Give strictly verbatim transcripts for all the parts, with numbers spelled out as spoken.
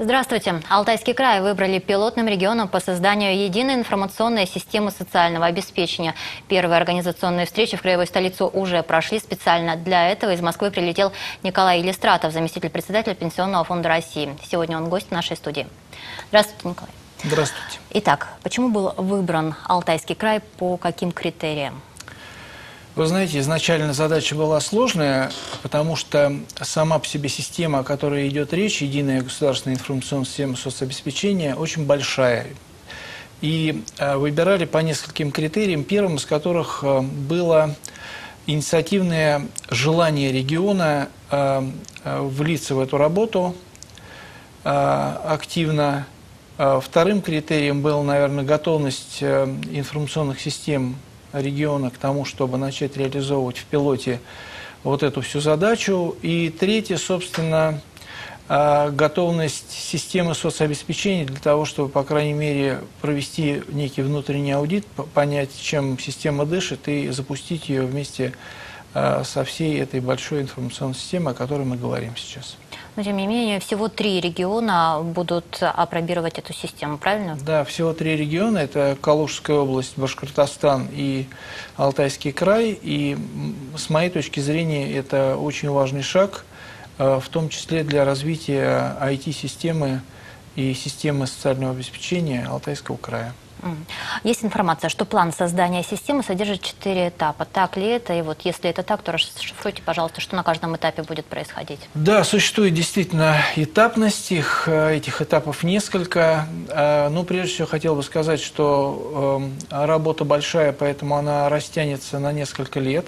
Здравствуйте. Алтайский край выбрали пилотным регионом по созданию единой информационной системы социального обеспечения. Первые организационные встречи в краевой столице уже прошли. Специально для этого из Москвы прилетел Николай Елистратов, заместитель председателя Пенсионного фонда России. Сегодня он гость нашей студии. Здравствуйте, Николай. Здравствуйте. Итак, почему был выбран Алтайский край, по каким критериям? Вы знаете, изначально задача была сложная, потому что сама по себе система, о которой идет речь, единая государственная информационная система соцобеспечения, очень большая. И выбирали по нескольким критериям, первым из которых было инициативное желание региона влиться в эту работу активно. Вторым критерием была, наверное, готовность информационных систем региона к тому, чтобы начать реализовывать в пилоте вот эту всю задачу. И третье, собственно, готовность системы соцобеспечения для того, чтобы, по крайней мере, провести некий внутренний аудит, понять, чем система дышит, и запустить ее вместе со всей этой большой информационной системой, о которой мы говорим сейчас. Но, тем не менее, всего три региона будут апробировать эту систему, правильно? Да, всего три региона. Это Калужская область, Башкортостан и Алтайский край. И с моей точки зрения это очень важный шаг, в том числе для развития ай ти-системы и системы социального обеспечения Алтайского края. Есть информация, что план создания системы содержит четыре этапа. Так ли это? И вот если это так, то расшифруйте, пожалуйста, что на каждом этапе будет происходить. Да, существует действительно этапность, их, этих этапов несколько. Ну, прежде всего, хотел бы сказать, что работа большая, поэтому она растянется на несколько лет.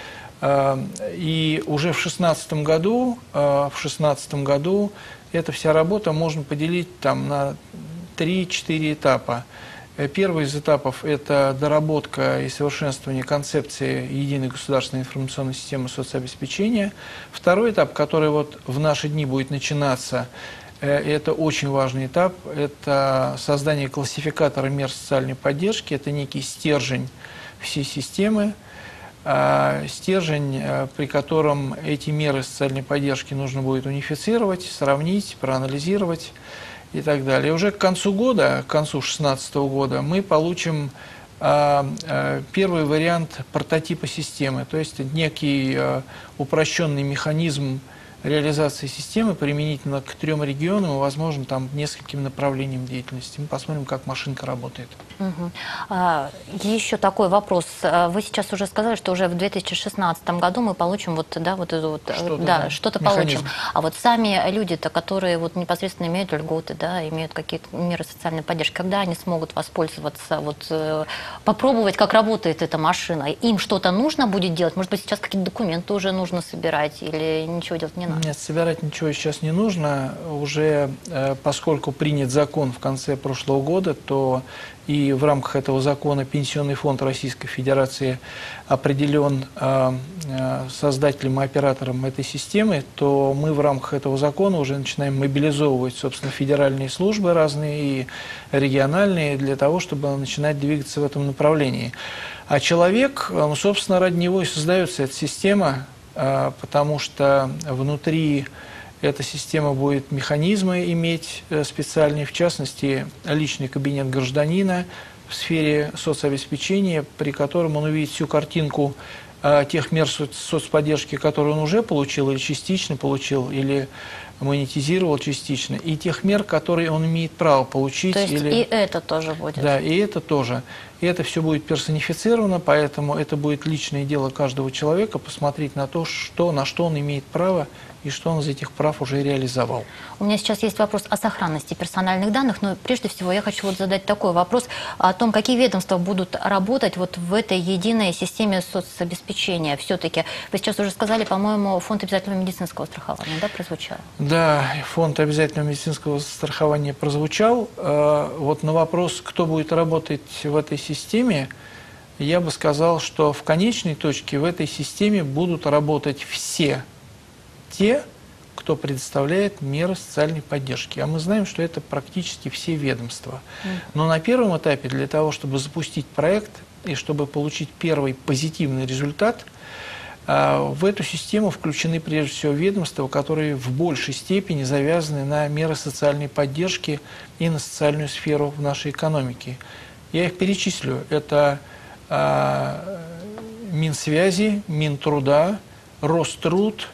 И уже в шестнадцатом году, в шестнадцатом году эта вся работа можно поделить там на три-четыре этапа. Первый из этапов – это доработка и совершенствование концепции единой государственной информационной системы соцобеспечения. Второй этап, который вот в наши дни будет начинаться, это очень важный этап, это создание классификатора мер социальной поддержки, это некий стержень всей системы, стержень, при котором эти меры социальной поддержки нужно будет унифицировать, сравнить, проанализировать и так далее. И уже к концу года, к концу две тысячи шестнадцатого года, мы получим а, а, первый вариант прототипа системы, то есть некий а, упрощенный механизм реализации системы применительно к трем регионам и, возможно, там нескольким направлениям деятельности. Мы посмотрим, как машинка работает. Угу. А, еще такой вопрос. Вы сейчас уже сказали, что уже в две тысячи шестнадцатом году мы получим вот, да, вот, вот, что-то, да, да, что-то получим. А вот сами люди-то, которые вот непосредственно имеют льготы, да, имеют какие-то меры социальной поддержки, когда они смогут воспользоваться, вот, попробовать, как работает эта машина? Им что-то нужно будет делать? Может быть, сейчас какие-то документы уже нужно собирать или ничего делать не надо? Нет, собирать ничего сейчас не нужно. Уже поскольку принят закон в конце прошлого года, то и в рамках этого закона Пенсионный фонд Российской Федерации определен создателем и оператором этой системы, то мы в рамках этого закона уже начинаем мобилизовывать, собственно, федеральные службы разные и региональные для того, чтобы начинать двигаться в этом направлении. А человек, ну, собственно, ради него и создается эта система, потому что внутри эта система будет механизмы иметь специальные, в частности, личный кабинет гражданина в сфере соцобеспечения, при котором он увидит всю картинку тех мер соцподдержки, которые он уже получил или частично получил, или монетизировал частично, и тех мер, которые он имеет право получить. То есть или... и это тоже будет? Да, и это тоже. И это все будет персонифицировано, поэтому это будет личное дело каждого человека посмотреть на то, что, на что он имеет право и что он из этих прав уже реализовал. У меня сейчас есть вопрос о сохранности персональных данных, но прежде всего я хочу вот задать такой вопрос о том, какие ведомства будут работать вот в этой единой системе соцобеспечения. Все-таки вы сейчас уже сказали, по-моему, фонд обязательного медицинского страхования, да, прозвучал? Да, фонд обязательного медицинского страхования прозвучал. Вот на вопрос, кто будет работать в этой системе, я бы сказал, что в конечной точке в этой системе будут работать все те, кто предоставляет меры социальной поддержки. А мы знаем, что это практически все ведомства. Но на первом этапе для того, чтобы запустить проект и чтобы получить первый позитивный результат, В эту систему включены прежде всего ведомства, которые в большей степени завязаны на меры социальной поддержки и на социальную сферу в нашей экономике. Я их перечислю. Это Минсвязи, Минтруда, Роструд,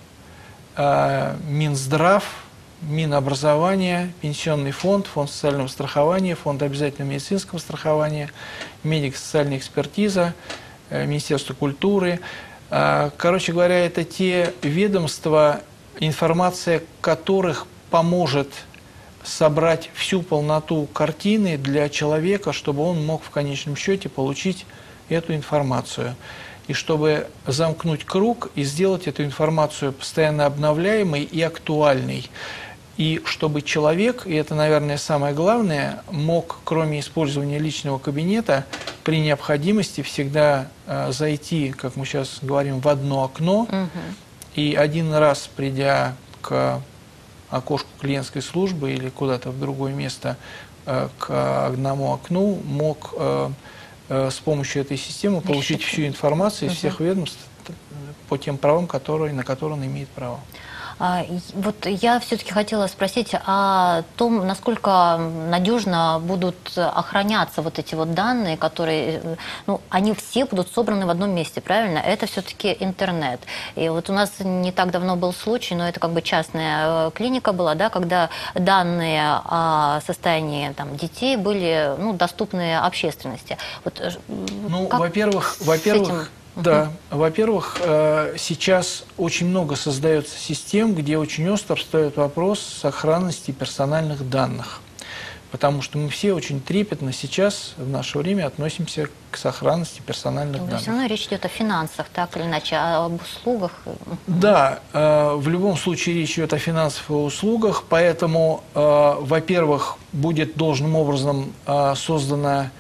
Минздрав, Минобразования, Пенсионный фонд, Фонд социального страхования, Фонд обязательного медицинского страхования, медико-социальная экспертиза, Министерство культуры. Короче говоря, это те ведомства, информация которых поможет собрать всю полноту картины для человека, чтобы он мог в конечном счете получить эту информацию. И чтобы замкнуть круг и сделать эту информацию постоянно обновляемой и актуальной. И чтобы человек, и это, наверное, самое главное, мог, кроме использования личного кабинета, при необходимости всегда э, зайти, как мы сейчас говорим, в одно окно, угу. и один раз, придя к окошку клиентской службы или куда-то в другое место, э, к одному окну, мог э, э, с помощью этой системы получить всю информацию из угу. всех ведомств по тем правам, которые, на которые он имеет право. Вот я все-таки хотела спросить о том, насколько надежно будут охраняться вот эти вот данные, которые, ну, они все будут собраны в одном месте, правильно? Это все-таки интернет. И вот у нас не так давно был случай, но это как бы частная клиника была, да, когда данные о состоянии там, детей были, ну, доступны общественности. Вот, ну, во-первых, во-первых. Да, во-первых, сейчас очень много создается систем, где очень остро встает вопрос сохранности персональных данных. Потому что мы все очень трепетно сейчас, в наше время, относимся к сохранности персональных Но данных. Все равно речь идет о финансах, так или иначе, об услугах. Да, в любом случае речь идет о финансах и услугах, поэтому, во-первых, будет должным образом создана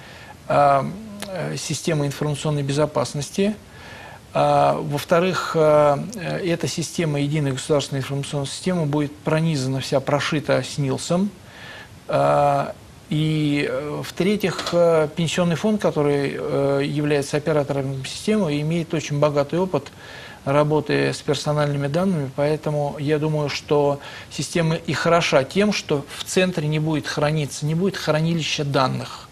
система информационной безопасности. Во-вторых, эта система, единая государственная информационная система, будет пронизана вся, прошита СНИЛСом. И, в-третьих, Пенсионный фонд, который является оператором системы, имеет очень богатый опыт работы с персональными данными, поэтому я думаю, что система и хороша тем, что в центре не будет храниться, не будет хранилища данных.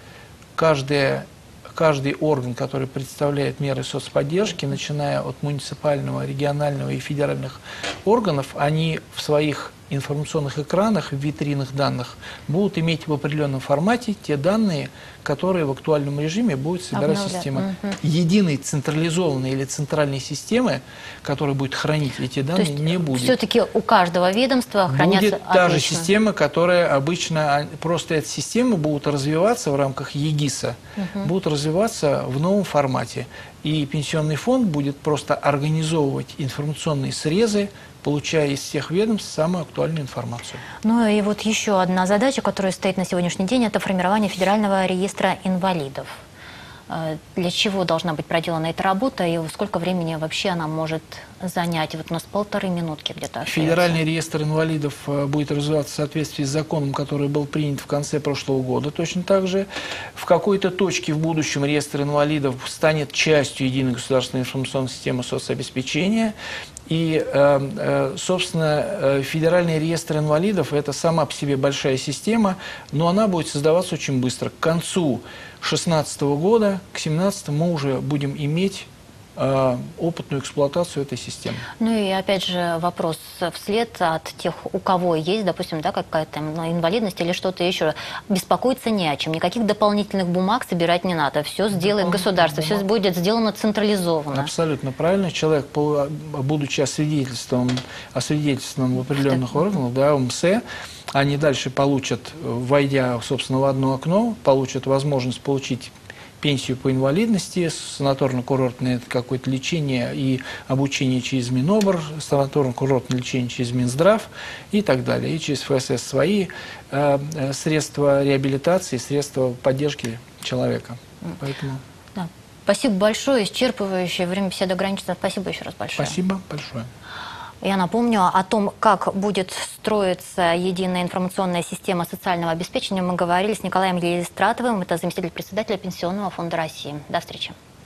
Каждая Каждый орган, который представляет меры соцподдержки, начиная от муниципального, регионального и федеральных органов, они в своих информационных экранах, в витринах данных будут иметь в определенном формате те данные, которые в актуальном режиме будет собирать Обновля. система. Угу. Единой централизованной или центральной системы, которая будет хранить эти данные, не будет. Все-таки у каждого ведомства хранятся будет та же отлично. система, которая обычно, просто эти системы будут развиваться в рамках ЕГИСа, угу. будут развиваться в новом формате. И Пенсионный фонд будет просто организовывать информационные срезы, получая из всех ведомств самую актуальную информацию. Ну и вот еще одна задача, которая стоит на сегодняшний день, это формирование Федерального реестра инвалидов. Для чего должна быть проделана эта работа и сколько времени вообще она может занять? Вот у нас полторы минутки где-то остается. Федеральный реестр инвалидов будет развиваться в соответствии с законом, который был принят в конце прошлого года. Точно так же в какой-то точке в будущем реестр инвалидов станет частью единой государственной информационной системы соцобеспечения. И, собственно, Федеральный реестр инвалидов – это сама по себе большая система, но она будет создаваться очень быстро. К концу две тысячи шестнадцатого года, к две тысячи семнадцатому мы уже будем иметь опытную эксплуатацию этой системы. Ну и опять же вопрос вслед от тех, у кого есть, допустим, да, какая-то инвалидность или что-то еще. Беспокоиться не о чем, никаких дополнительных бумаг собирать не надо. Все сделает государство, все будет сделано централизованно. Абсолютно правильно. Человек, будучи освидетельствованным, освидетельствованным в определенных органах, да, в МСЭ, они дальше получат, войдя, собственно, в одно окно, получат возможность получить пенсию по инвалидности, санаторно-курортное какое-то лечение и обучение через Минобр, санаторно-курортное лечение через Минздрав и так далее. И через ФСС свои э, средства реабилитации, средства поддержки человека. Поэтому... Да. Спасибо большое, исчерпывающее. Время беседы ограничено. Спасибо еще раз большое. Спасибо большое. Я напомню о том, как будет строиться единая информационная система социального обеспечения. Мы говорили с Николаем Елистратовым, это заместитель председателя Пенсионного фонда России. До встречи.